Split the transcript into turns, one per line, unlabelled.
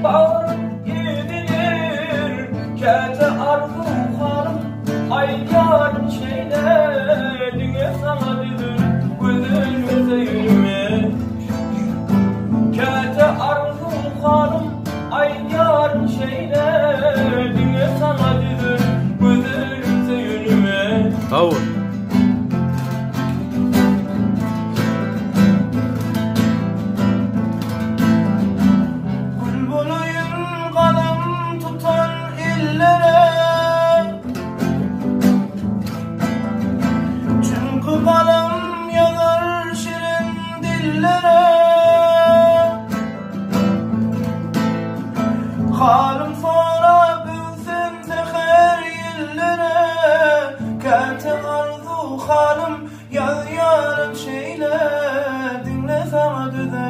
bağırıp gidilir. Kete arzum hanım ayyan şeyledin sana dedir gözünüze yürüme. Kete arzum hanım ayyan şeyledin sana dedir gözünüze yürüme.
Tavır.
Kalem yazar şirin dillere, halim sonra bilsin teher yillere. Kete arzu halim yaz yarın şeyle dinle sana düzen.